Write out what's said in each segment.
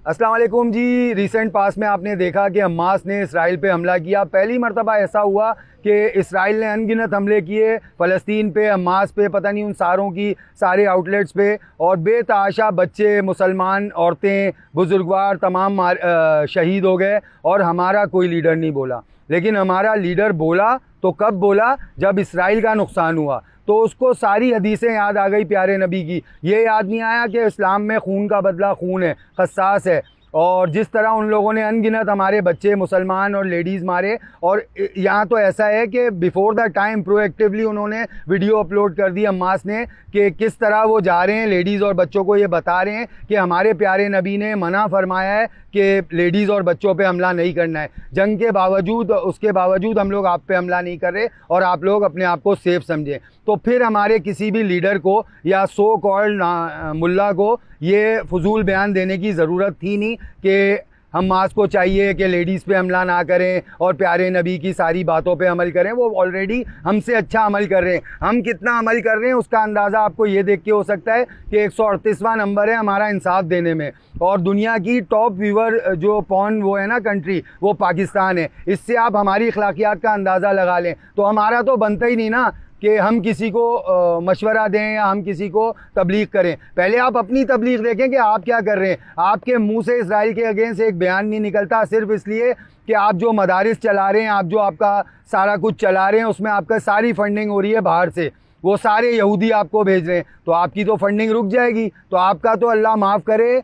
अस्सलाम वालेकुम जी। रिसेंट पास में आपने देखा कि हमास ने इसराइल पे हमला किया। पहली मरतबा ऐसा हुआ कि इसराइल ने अनगिनत हमले किए फ़लस्तीन पे, हमास पे, पता नहीं उन सारों की सारे आउटलेट्स पे, और बेतहाशा बच्चे, मुसलमान, औरतें, बुजुर्गवार तमाम शहीद हो गए और हमारा कोई लीडर नहीं बोला। लेकिन हमारा लीडर बोला तो कब बोला? जब इसराइल का नुकसान हुआ तो उसको सारी हदीसें याद आ गई प्यारे नबी की। ये याद नहीं आया कि इस्लाम में खून का बदला खून है, क़सास है। और जिस तरह उन लोगों ने अनगिनत हमारे बच्चे, मुसलमान और लेडीज़ मारे, और यहाँ तो ऐसा है कि बिफ़ोर द टाइम प्रोएक्टिवली उन्होंने वीडियो अपलोड कर दी हमास ने कि किस तरह वो जा रहे हैं, लेडीज़ और बच्चों को ये बता रहे हैं कि हमारे प्यारे नबी ने मना फरमाया है कि लेडीज़ और बच्चों पे हमला नहीं करना है। जंग के बावजूद, उसके बावजूद हम लोग आप पे हमला नहीं कर रहे और आप लोग अपने आप को सेफ समझें। तो फिर हमारे किसी भी लीडर को या सो कॉल्ड मुल्ला को ये फजूल बयान देने की ज़रूरत थी नहीं कि हमास को चाहिए कि लेडीज़ पे हमला ना करें और प्यारे नबी की सारी बातों पे अमल करें। वो ऑलरेडी हमसे अच्छा अमल कर रहे हैं। हम कितना अमल कर रहे हैं उसका अंदाज़ा आपको ये देख के हो सकता है कि 138वां नंबर है हमारा इंसाफ देने में, और दुनिया की टॉप व्यूवर जो पॉन वो है ना कंट्री, वो पाकिस्तान है। इससे आप हमारी अखलाकियात का अंदाज़ा लगा लें। तो हमारा तो बनता ही नहीं ना कि हम किसी को मशवरा दें या हम किसी को तबलीग करें। पहले आप अपनी तबलीग देखें कि आप क्या कर रहे हैं। आपके मुंह से इसराइल के अगेंस्ट एक बयान नहीं निकलता, सिर्फ इसलिए कि आप जो मदारिस चला रहे हैं, आप जो आपका सारा कुछ चला रहे हैं, उसमें आपका सारी फंडिंग हो रही है बाहर से। वो सारे यहूदी आपको भेज रहे हैं, तो आपकी तो फंडिंग रुक जाएगी। तो आपका तो अल्लाह माफ़ करे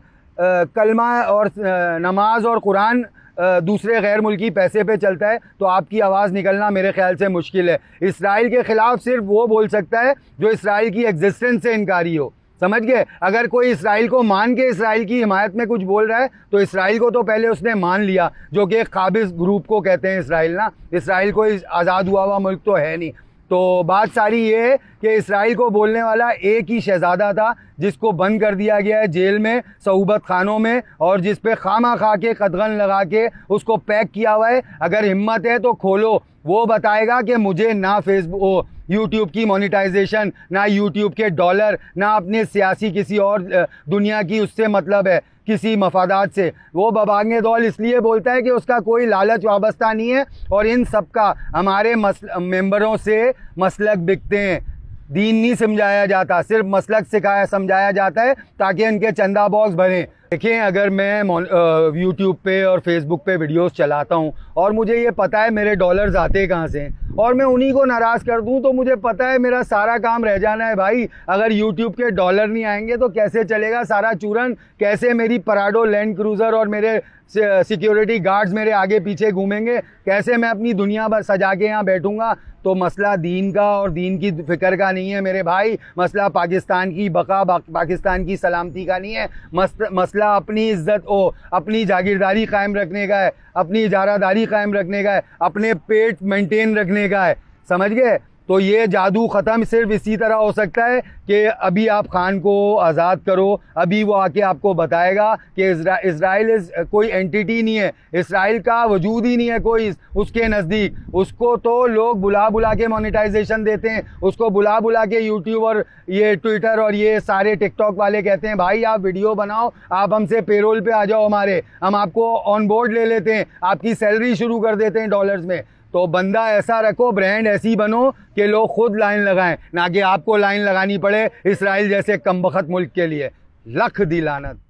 कलमा और नमाज और कुरान दूसरे गैर मुल्की पैसे पे चलता है, तो आपकी आवाज़ निकलना मेरे ख्याल से मुश्किल है। इसराइल के ख़िलाफ़ सिर्फ वो बोल सकता है जो इसराइल की एग्जिस्टेंस से इनकारी हो, समझ गए। अगर कोई इसराइल को मान के इसराइल की हिमायत में कुछ बोल रहा है तो इसराइल को तो पहले उसने मान लिया, जो कि एक काबिज़ ग्रुप को कहते हैं इसराइल ना। इसराइल कोई आज़ाद हुआ मुल्क तो है नहीं। तो बात सारी ये है कि इसराइल को बोलने वाला एक ही शहज़ादा था जिसको बंद कर दिया गया है जेल में, सऊबत खानों में, और जिस पे खामा खा के कदगन लगा के उसको पैक किया हुआ है। अगर हिम्मत है तो खोलो, वो बताएगा कि मुझे ना फेसबुक यूट्यूब की मोनेटाइजेशन, ना यूट्यूब के डॉलर, ना अपने सियासी किसी और दुनिया की उससे मतलब है, किसी मफादात से। वो बबांगे दौल इसलिए बोलता है कि उसका कोई लालच वाबस्ता नहीं है, और इन सब का हमारे मेंबरों से मसलक बिकते हैं। दीन नहीं समझाया जाता, सिर्फ मसलक सिखाया समझाया जाता है ताकि इनके चंदा बॉक्स भरें। देखें, अगर मैं यूट्यूब पे और फेसबुक पे वीडियोस चलाता हूँ और मुझे ये पता है मेरे डॉलर्स आते कहाँ से, और मैं उन्हीं को नाराज़ कर दूँ, तो मुझे पता है मेरा सारा काम रह जाना है भाई। अगर यूट्यूब के डॉलर नहीं आएंगे तो कैसे चलेगा सारा चूरन? कैसे मेरी पराडो लैंड क्रूज़र और मेरे सिक्योरिटी गार्ड्स मेरे आगे पीछे घूमेंगे? कैसे मैं अपनी दुनिया सजा के यहाँ बैठूँगा? तो मसला दीन का और दीन की फ़िक्र का नहीं है मेरे भाई। मसला पाकिस्तान की बका, पाकिस्तान की सलामती का नहीं है। मसला अपनी इज़्ज़त अपनी जागीरदारी कायम रखने का है, अपनी इजारादारी कायम रखने का है, अपने पेट मेंटेन रखने का है, समझ गए। तो ये जादू ख़त्म सिर्फ इसी तरह हो सकता है कि अभी आप खान को आज़ाद करो। अभी वो आके आपको बताएगा कि इसराइल कोई एंटिटी नहीं है, इसराइल का वजूद ही नहीं है कोई उसके नज़दीक। उसको तो लोग बुला बुला के मोनेटाइजेशन देते हैं, उसको बुला बुला के यूट्यूब और ये ट्विटर और ये सारे टिकटॉक वाले कहते हैं भाई आप वीडियो बनाओ, आप हमसे पेरोल पे आ जाओ हमारे, हम आपको ऑन बोर्ड ले लेते हैं, आपकी सैलरी शुरू कर देते हैं डॉलर्स में। तो बंदा ऐसा रखो, ब्रांड ऐसी बनो कि लोग खुद लाइन लगाएं, ना कि आपको लाइन लगानी पड़े इसराइल जैसे कमबख्त मुल्क के लिए। लख दी लानत।